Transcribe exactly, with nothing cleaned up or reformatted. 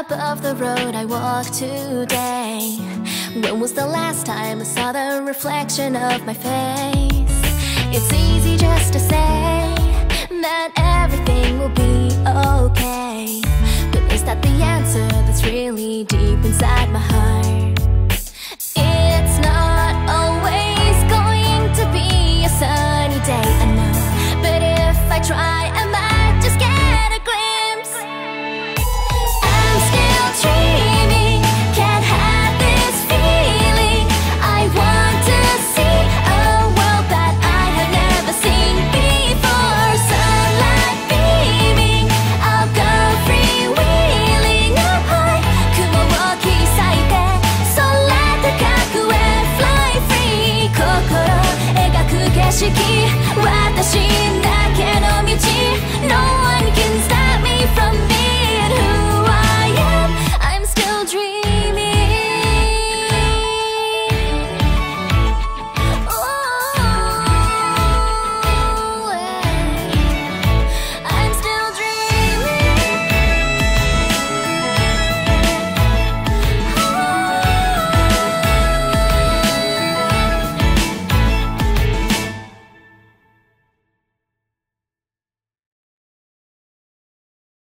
above the road I walk today. When was the last time I saw the reflection of my face? It's easy just to say that everything will